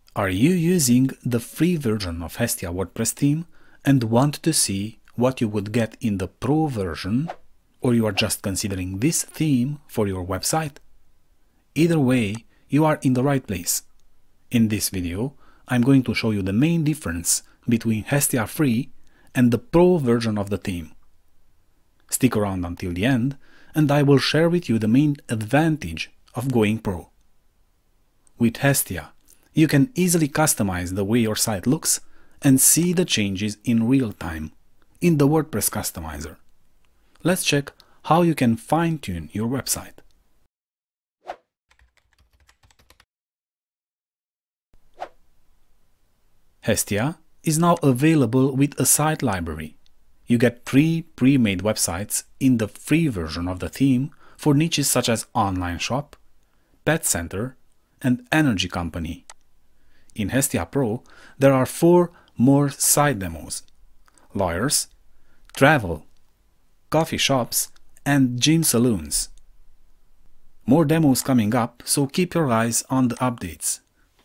Are you using the free version of Hestia WordPress theme and want to see what you would get in the Pro version, or you are just considering this theme for your website? Either way, you are in the right place. In this video, I'm going to show you the main difference between Hestia Free and the Pro version of the theme. Stick around until the end, and I will share with you the main advantage of going Pro. With Hestia, you can easily customize the way your site looks and see the changes in real time in the WordPress customizer. Let's check how you can fine-tune your website. Hestia is now available with a site library. You get 3 pre-made websites in the free version of the theme for niches such as online shop, pet center, and energy company. In Hestia Pro, there are 4 more site demos: lawyers, travel, coffee shops, and gym saloons. More demos coming up, so keep your eyes on the updates.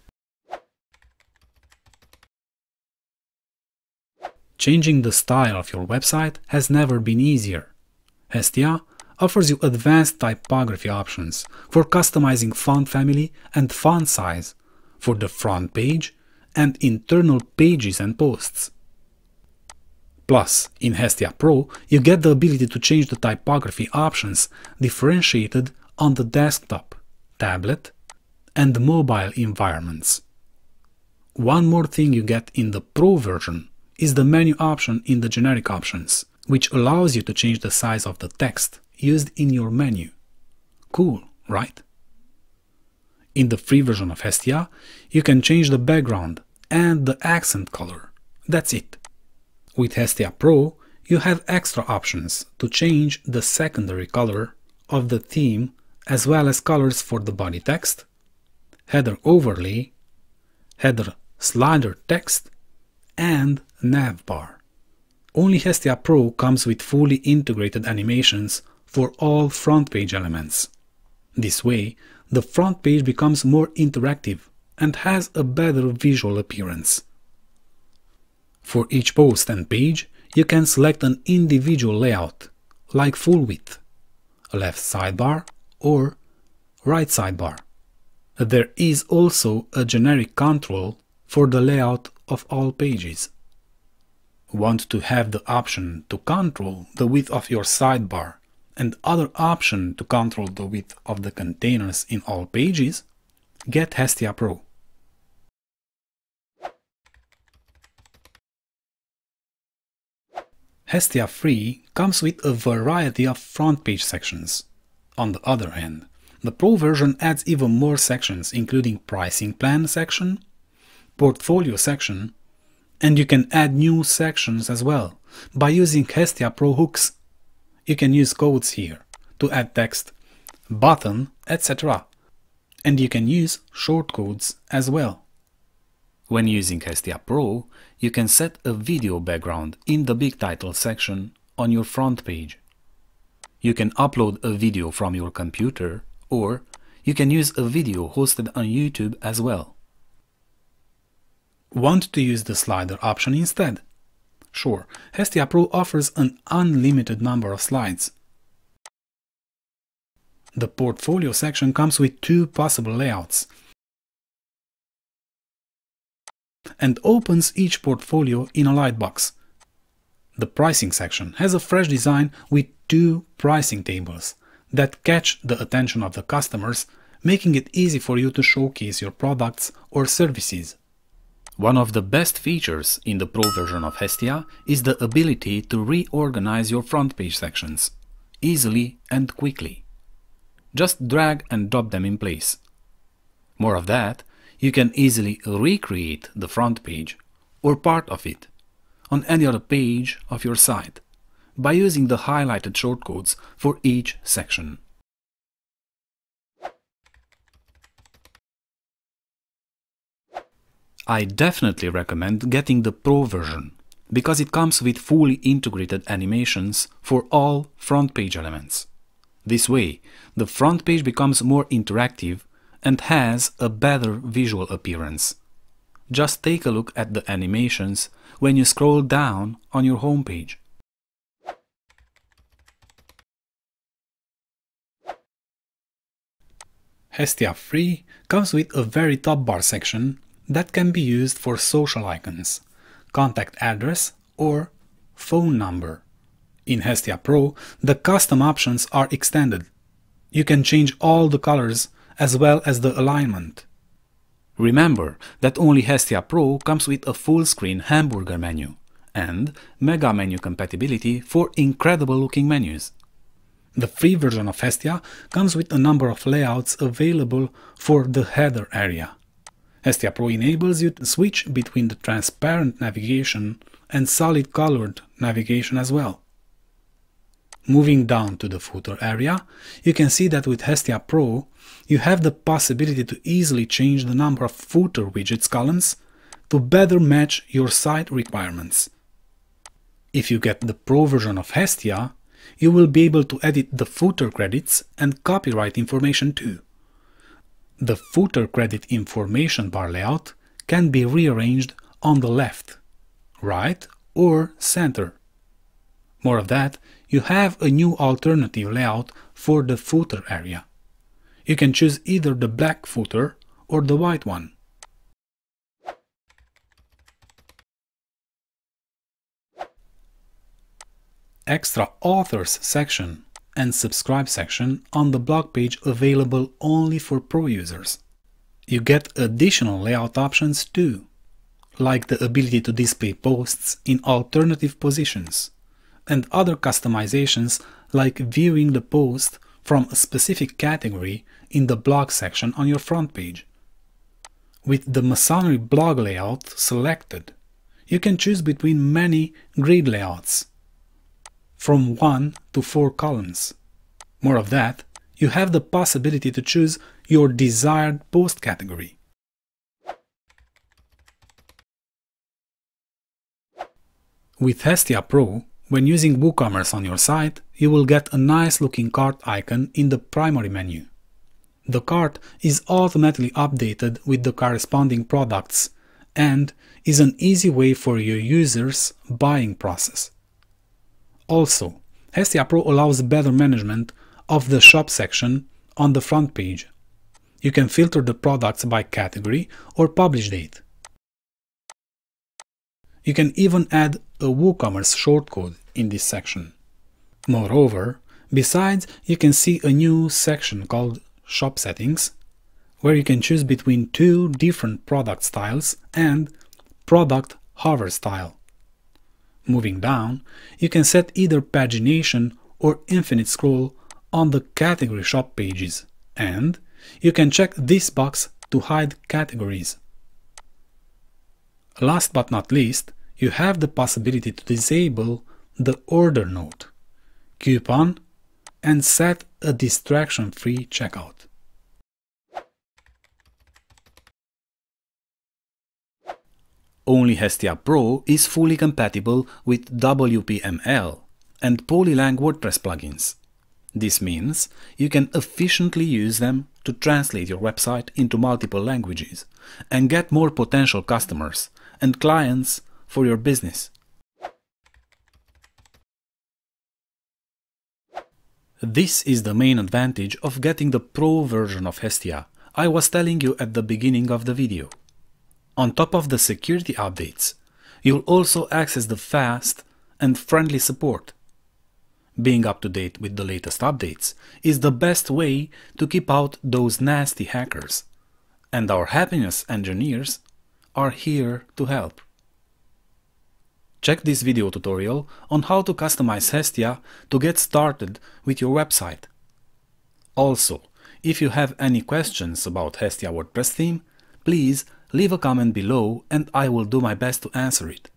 Changing the style of your website has never been easier. Hestia offers you advanced typography options for customizing font family and font size for the front page and internal pages and posts. Plus, in Hestia Pro, you get the ability to change the typography options differentiated on the desktop, tablet, and mobile environments. One more thing you get in the Pro version is the menu option in the generic options, which allows you to change the size of the text used in your menu. Cool, right? In the free version of Hestia, you can change the background and the accent color. That's it. With Hestia Pro, you have extra options to change the secondary color of the theme, as well as colors for the body text, header overlay, header slider text, and nav bar. Only Hestia Pro comes with fully integrated animations for all front page elements. This way, the front page becomes more interactive and has a better visual appearance. For each post and page, you can select an individual layout, like full width, a left sidebar or right sidebar. There is also a generic control for the layout of all pages. Want to have the option to control the width of your sidebar and other option to control the width of the containers in all pages? Get Hestia Pro. Hestia Free comes with a variety of front page sections. On the other hand, the Pro version adds even more sections, including pricing plan section, portfolio section, and you can add new sections as well by using Hestia Pro hooks. You can use codes here to add text, button, etc. And you can use shortcodes as well. When using Hestia Pro, you can set a video background in the big title section on your front page. You can upload a video from your computer, or you can use a video hosted on YouTube as well. Want to use the slider option instead? Sure, Hestia Pro offers an unlimited number of slides. The portfolio section comes with 2 possible layouts and opens each portfolio in a lightbox. The pricing section has a fresh design with 2 pricing tables that catch the attention of the customers, making it easy for you to showcase your products or services. One of the best features in the Pro version of Hestia is the ability to reorganize your front page sections easily and quickly. Just drag and drop them in place. More of that, you can easily recreate the front page or part of it on any other page of your site by using the highlighted shortcodes for each section. I definitely recommend getting the Pro version because it comes with fully integrated animations for all front page elements. This way, the front page becomes more interactive and has a better visual appearance. Just take a look at the animations when you scroll down on your homepage. Hestia Free comes with a very top bar section that can be used for social icons, contact address or phone number. In Hestia Pro, the custom options are extended. You can change all the colors as well as the alignment. Remember that only Hestia Pro comes with a full-screen hamburger menu and mega menu compatibility for incredible looking menus. The free version of Hestia comes with a number of layouts available for the header area. Hestia Pro enables you to switch between the transparent navigation and solid colored navigation as well. Moving down to the footer area, you can see that with Hestia Pro, you have the possibility to easily change the number of footer widgets columns to better match your site requirements. If you get the Pro version of Hestia, you will be able to edit the footer credits and copyright information too. The footer credit information bar layout can be rearranged on the left, right, or center. More of that, you have a new alternative layout for the footer area. You can choose either the black footer or the white one. Extra authors section and subscribe section on the blog page available only for Pro users. You get additional layout options too, like the ability to display posts in alternative positions, and other customizations like viewing the post from a specific category in the blog section on your front page. With the Masonry blog layout selected, you can choose between many grid layouts, from 1 to 4 columns. More of that, you have the possibility to choose your desired post category. With Hestia Pro, when using WooCommerce on your site, you will get a nice looking cart icon in the primary menu. The cart is automatically updated with the corresponding products and is an easy way for your users' buying process. Also, Hestia Pro allows better management of the shop section on the front page. You can filter the products by category or publish date. You can even add a WooCommerce shortcode in this section. Moreover, besides, you can see a new section called Shop Settings, where you can choose between 2 different product styles and product hover style. Moving down, you can set either pagination or infinite scroll on the category shop pages, and you can check this box to hide categories. Last but not least, you have the possibility to disable the order note, coupon, and set a distraction-free checkout. Only Hestia Pro is fully compatible with WPML and Polylang WordPress plugins. This means you can efficiently use them to translate your website into multiple languages and get more potential customers and clients for your business. This is the main advantage of getting the Pro version of Hestia I was telling you at the beginning of the video. On top of the security updates, you'll also access the fast and friendly support. Being up to date with the latest updates is the best way to keep out those nasty hackers, and our happiness engineers are here to help. Check this video tutorial on how to customize Hestia to get started with your website. Also, if you have any questions about Hestia WordPress theme, please leave a comment below and I will do my best to answer it.